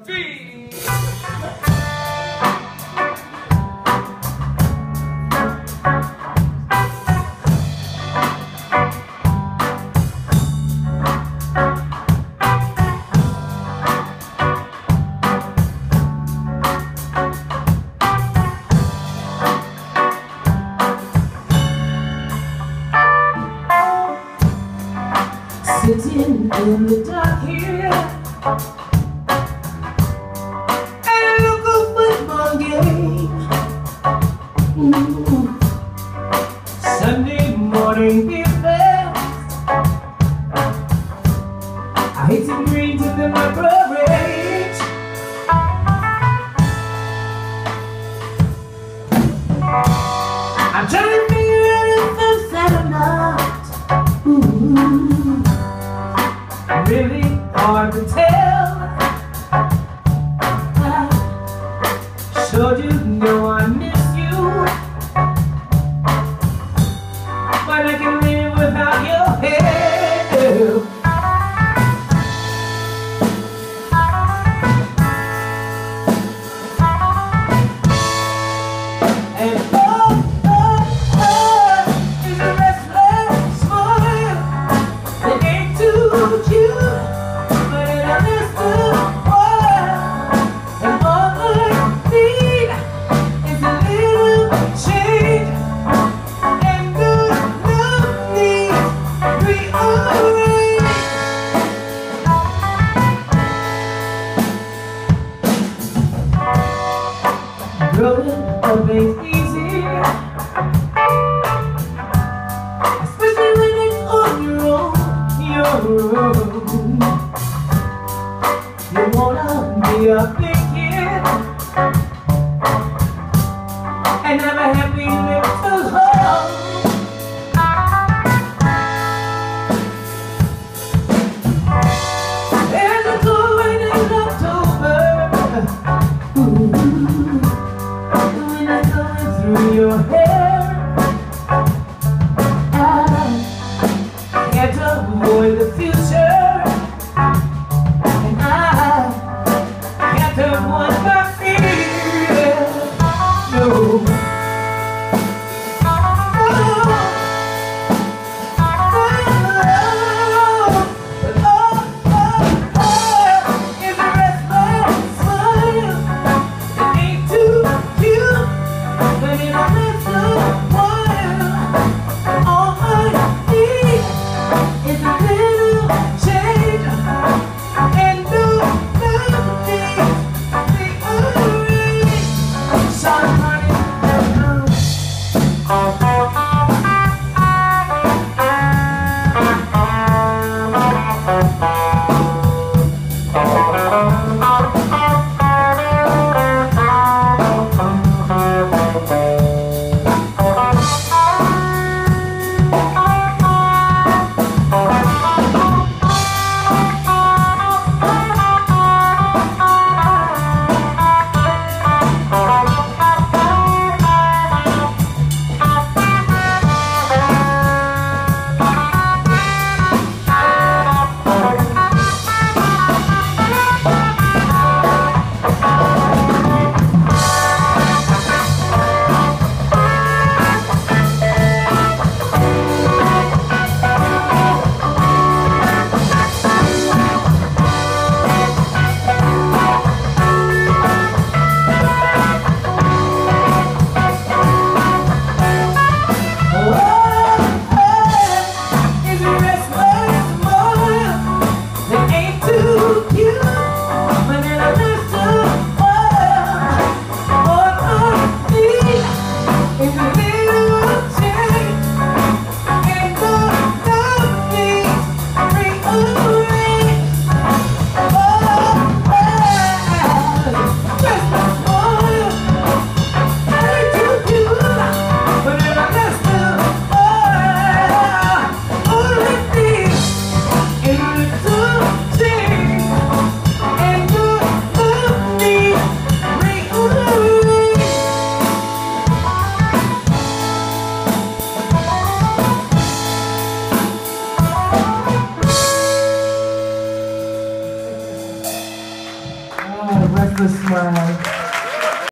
three. Sitting in the dark here at a local football game. Sunday morning fever, I hate some greens in the microwave. I'm trying to figure out if I'm sad or not. Really hard to tell. I showed you know I miss you, but I can live without your help. And is a restless smile that ain't too cute. Growing up ain't easy, especially when it's on your own. You wanna be a big kid and have a happy little home. There's a cold rain in October, through your hair. I can't avoid the future, and I can't avoid my fear. No. Restless Smile.